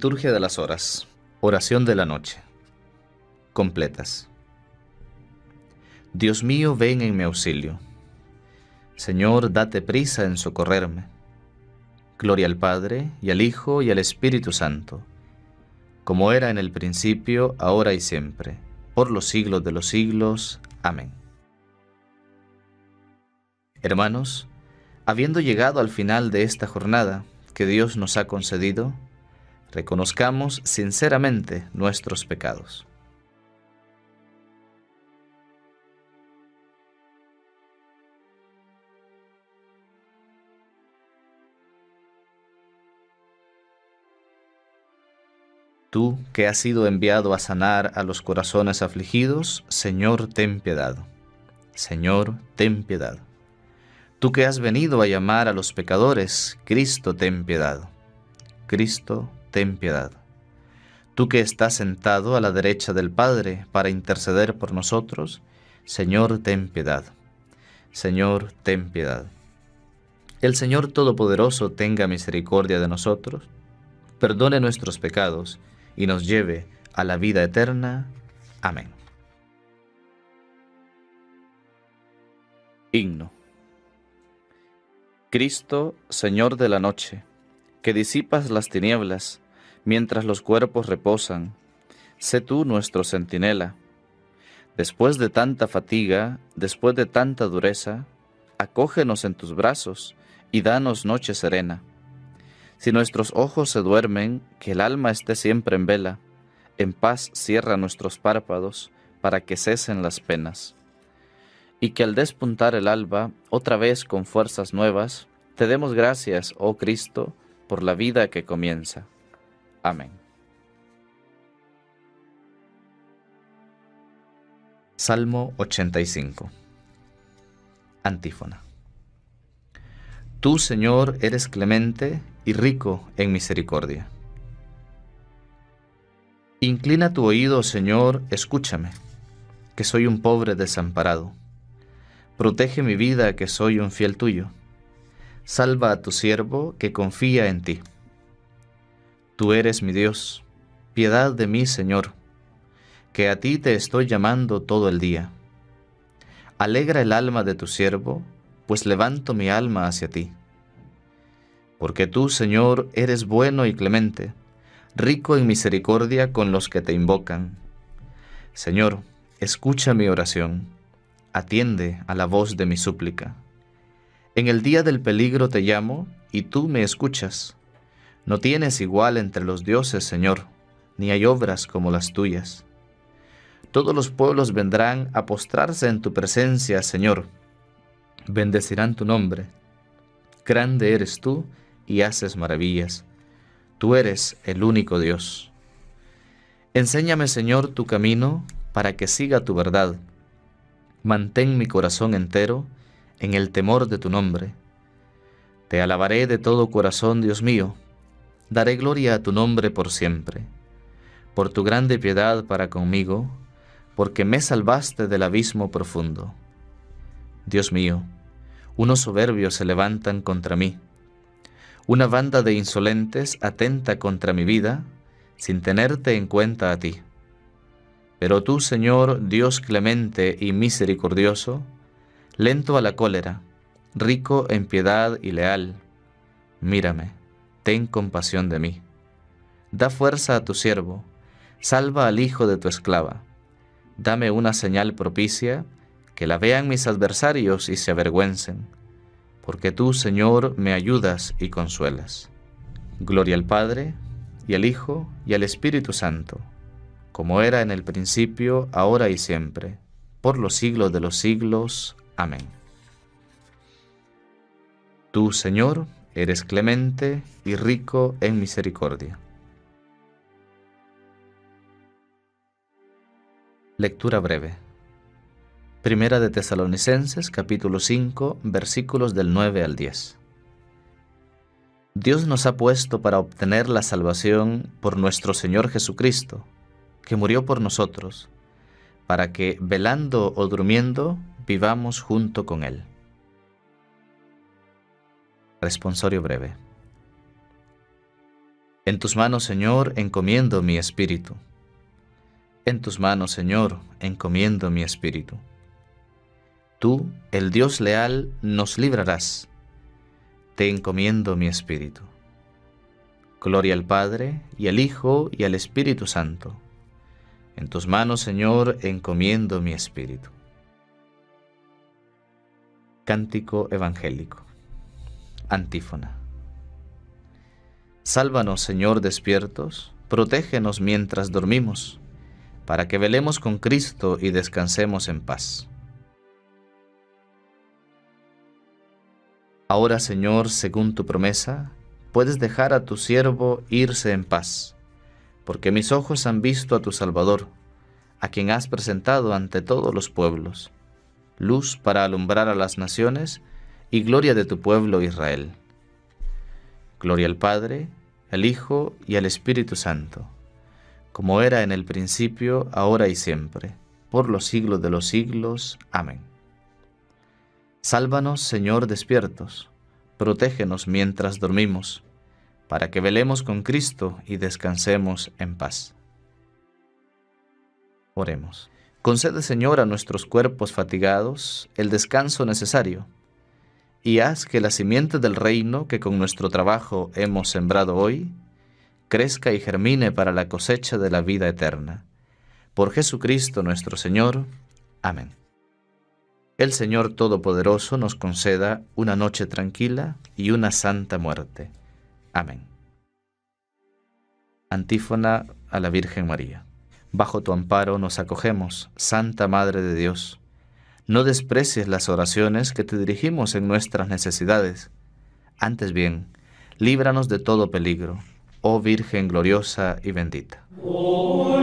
Liturgia de las Horas. Oración de la noche. Completas. Dios mío, ven en mi auxilio. Señor, date prisa en socorrerme. Gloria al Padre, y al Hijo, y al Espíritu Santo, como era en el principio, ahora y siempre, por los siglos de los siglos. Amén. Hermanos, habiendo llegado al final de esta jornada que Dios nos ha concedido, reconozcamos sinceramente nuestros pecados. Tú, que has sido enviado a sanar a los corazones afligidos, Señor, ten piedad. Señor, ten piedad. Tú que has venido a llamar a los pecadores, Cristo, ten piedad. Cristo, ten piedad. Tú que estás sentado a la derecha del Padre para interceder por nosotros, Señor, ten piedad. Señor, ten piedad. El Señor Todopoderoso tenga misericordia de nosotros, perdone nuestros pecados y nos lleve a la vida eterna. Amén. Himno. Cristo, Señor de la noche, que disipas las tinieblas mientras los cuerpos reposan, sé tú nuestro centinela. Después de tanta fatiga, después de tanta dureza, acógenos en tus brazos y danos noche serena. Si nuestros ojos se duermen, que el alma esté siempre en vela, en paz cierra nuestros párpados para que cesen las penas. Y que al despuntar el alba, otra vez con fuerzas nuevas, te demos gracias, oh Cristo, por la vida que comienza. Amén. Salmo 85. Antífona. Tú, Señor, eres clemente y rico en misericordia. Inclina tu oído, Señor, escúchame, que soy un pobre desamparado. Protege mi vida, que soy un fiel tuyo. Salva a tu siervo, que confía en ti. Tú eres mi Dios, piedad de mí, Señor, que a ti te estoy llamando todo el día. Alegra el alma de tu siervo, pues levanto mi alma hacia ti. Porque tú, Señor, eres bueno y clemente, rico en misericordia con los que te invocan. Señor, escucha mi oración, atiende a la voz de mi súplica. En el día del peligro te llamo, y tú me escuchas. No tienes igual entre los dioses, Señor, ni hay obras como las tuyas. Todos los pueblos vendrán a postrarse en tu presencia, Señor. Bendecirán tu nombre. Grande eres tú y haces maravillas. Tú eres el único Dios. Enséñame, Señor, tu camino para que siga tu verdad. Mantén mi corazón entero en el temor de tu nombre. Te alabaré de todo corazón, Dios mío. Daré gloria a tu nombre por siempre. Por tu grande piedad para conmigo, porque me salvaste del abismo profundo. Dios mío, unos soberbios se levantan contra mí. Una banda de insolentes atenta contra mi vida, sin tenerte en cuenta a ti. Pero tú, Señor, Dios clemente y misericordioso, lento a la cólera, rico en piedad y leal, mírame, ten compasión de mí. Da fuerza a tu siervo, salva al hijo de tu esclava. Dame una señal propicia, que la vean mis adversarios y se avergüencen, porque tú, Señor, me ayudas y consuelas. Gloria al Padre, y al Hijo, y al Espíritu Santo, como era en el principio, ahora y siempre, por los siglos de los siglos. Amén. Tú, Señor, eres clemente y rico en misericordia. Lectura breve. Primera de Tesalonicenses, capítulo 5, versículos del 9 al 10. Dios nos ha puesto para obtener la salvación por nuestro Señor Jesucristo, que murió por nosotros, para que, velando o durmiendo, vivamos junto con Él. Responsorio breve. En tus manos, Señor, encomiendo mi espíritu. En tus manos, Señor, encomiendo mi espíritu. Tú, el Dios leal, nos librarás. Te encomiendo mi espíritu. Gloria al Padre, y al Hijo, y al Espíritu Santo. En tus manos, Señor, encomiendo mi espíritu. Cántico evangélico. Antífona. Sálvanos, Señor, despiertos, protégenos mientras dormimos, para que velemos con Cristo y descansemos en paz. Ahora, Señor, según tu promesa, puedes dejar a tu siervo irse en paz, porque mis ojos han visto a tu Salvador, a quien has presentado ante todos los pueblos, luz para alumbrar a las naciones y gloria de tu pueblo Israel. Gloria al Padre, al Hijo y al Espíritu Santo, como era en el principio, ahora y siempre, por los siglos de los siglos. Amén. Sálvanos, Señor, despiertos, protégenos mientras dormimos, para que velemos con Cristo y descansemos en paz. Oremos. Concede, Señor, a nuestros cuerpos fatigados el descanso necesario, y haz que la simiente del reino que con nuestro trabajo hemos sembrado hoy, crezca y germine para la cosecha de la vida eterna. Por Jesucristo nuestro Señor. Amén. El Señor Todopoderoso nos conceda una noche tranquila y una santa muerte. Amén. Antífona a la Virgen María. Bajo tu amparo nos acogemos, Santa Madre de Dios. No desprecies las oraciones que te dirigimos en nuestras necesidades. Antes bien, líbranos de todo peligro, oh Virgen gloriosa y bendita.